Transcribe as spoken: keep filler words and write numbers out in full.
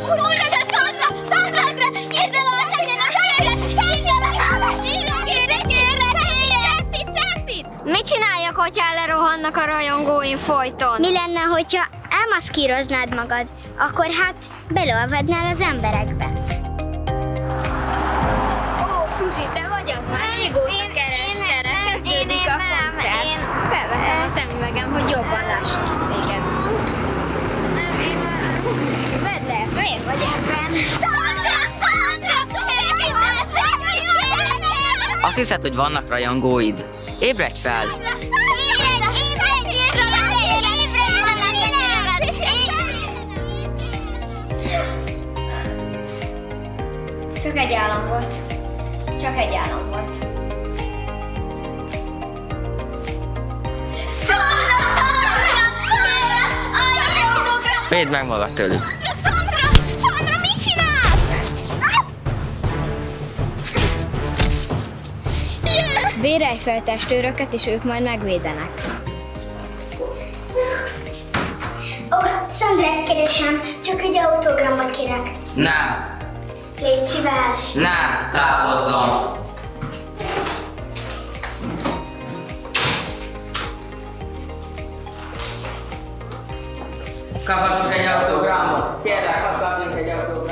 Úristen, Szandra! Szandra! Írd el a tegyen a helyre! Hívd el a helyre! Kérlek, kérlek, kérlek! Szelfit! Mit csináljak, hogyha elrohannak a rajongóim folyton? Mi lenne, hogyha elmaszkíroznád magad? Akkor hát beleolvadnál az emberekbe. Ó, Fruzsi, te vagy az? Már régóta kerestelek, kezdődik a koncert. Felveszem a szemüvegem, hogy jobban lássak téged. Vedd le ezt, miért vagy ebben? Szandra! Szandra! Azt hiszed, hogy vannak rajongóid? Ébredj fel! Csak egy álom volt. Csak egy álom volt. Védd meg magad tőlük! Szandra! Szandra, mit csinálsz? Bérelj fel testőröket, és ők majd megvédenek. Ó, oh, Szandra, kérdésem, csak egy autogramot kérek. Nem! Légy szíves! Nem! Távozzon! Kaphatunk egy autogramot? Kérlek, kaphatunk egy autogramot?